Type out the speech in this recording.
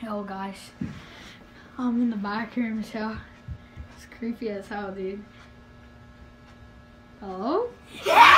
Oh gosh, I'm in the back room, so it's creepy as hell, dude. Hello?